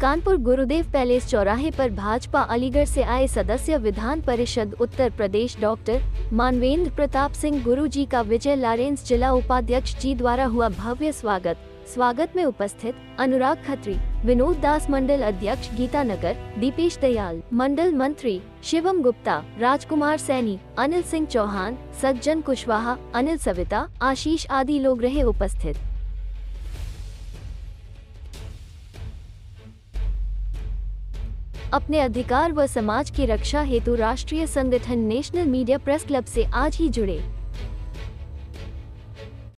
कानपुर गुरुदेव palace चौराहे पर भाजपा अलीगढ़ से आए सदस्य विधान परिषद उत्तर प्रदेश डॉक्टर मानवेंद्र प्रताप सिंह गुरुजी का विजय लॉरेंस जिला उपाध्यक्ष जी द्वारा हुआ भव्य स्वागत में उपस्थित अनुराग खत्री, विनोद दास मंडल अध्यक्ष गीतानगर, दीपेश दयाल मंडल मंत्री, शिवम गुप्ता, राजकुमार सैनी, अनिल सिंह चौहान, सज्जन कुशवाहा, अनिल सविता, आशीष आदि लोग रहे उपस्थित। अपने अधिकार व समाज की रक्षा हेतु राष्ट्रीय संगठन नेशनल मीडिया प्रेस क्लब से आज ही जुड़े।